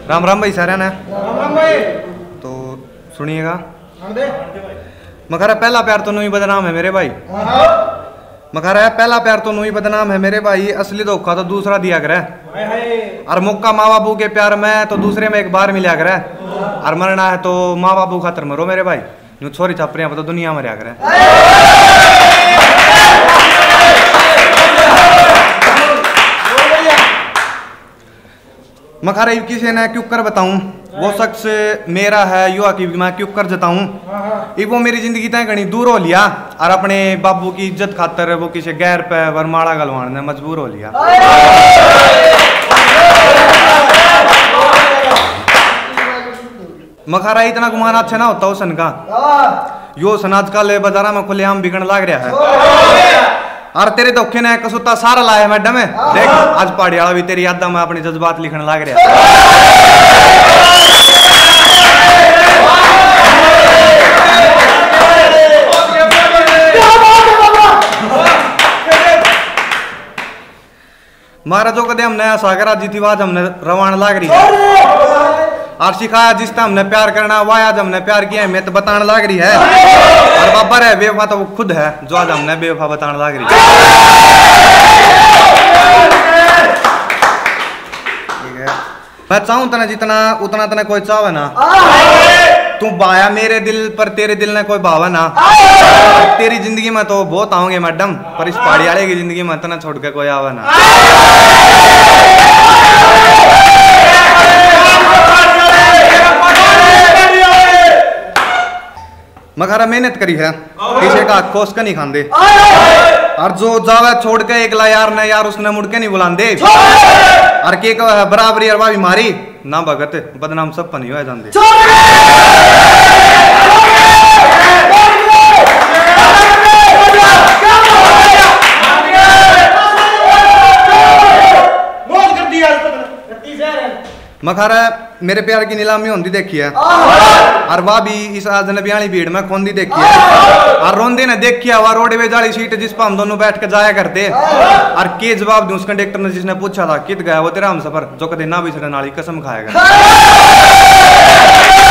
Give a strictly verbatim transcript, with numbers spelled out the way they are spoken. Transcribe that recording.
राम राम भाई सारे ने। राम राम भाई। तो सुनिएगा, मखारा पहला प्यार तो नहीं बदनाम है मेरे भाई। मखारा है पहला प्यार तो नहीं बदनाम है मेरे भाई, असली धोखा तो दूसरा दिया करे। और मौका माँ बापू के प्यार में तो दूसरे में एक बार मिला करे। और मरना है तो माँ बापू खातर मरो मेरे भाई, यूं छोरी छापरियां तो दुनिया में रहा करे। मखारा किसी ने क्यों कर बताऊं, वो शख्स मेरा है युवा की मैं क्यों कर जताऊं। एक वो मेरी जिंदगी तय घनी दूर हो लिया और अपने बाबू की इज्जत खातर वो किसी गैर पे वरमाला गलवाने मजबूर हो लिया। मखारा इतना गुमाना अच्छा ना होता हो सन का, यो सन आजकल बाजारा में खुलेआम बिकन लाग रहा है। और तेरे धोखे ने कसुता सारा लाया मैडम है, देख आज पहाड़ी वाला भी तेरी यादा में अपने जज्बात लिखने लाग रहा है। महाराजों कदे हमने सागरा जी थी आज हमने रवान लाग रही है। और सिखाया जिससे हमने प्यार करना वह आज हमने प्यार किया है मैं तो बताने लाग रही है। और बाबर है बेवफा तो वो खुद है जो आज हमने बेवफा बताने लाग रही है। ठीक है, मैं चाहूं तना जितना उतना तना कोई चाहे ना। तू बाया मेरे दिल पर तेरे दिल ने कोई भावा ना। तेरी जिंदगी में तो बहुत आओगे मैडम, पर इस पहाड़ी वाले की जिंदगी में तना छोड़ के कोई आवा ना। मखारा मेहनत करी है, किसी का कोस का नहीं खांदे। और जो जावे छोड़ के एकला यार ने यार उसने मुड़ के नहीं बुलांदे। और के बराबरी अरबा भी मारी ना भगत बदनाम सब पर नहीं हो जाते। मखारा मेरे प्यार की नीलामी होंदी देखी है और वह भी इस अजनबी वाली भीड़ में खोंदी देखी है। और रोंदे ने देखी वह रोडवेज वाली सीट जिस पर हम दोनों बैठ के जाया करते। और के जवाब दूं उस कंडक्टर ने जिसने पूछा था कित गया वो तेरा हम सफर जो कदे ना भी सड़न वाली कसम खाएगा।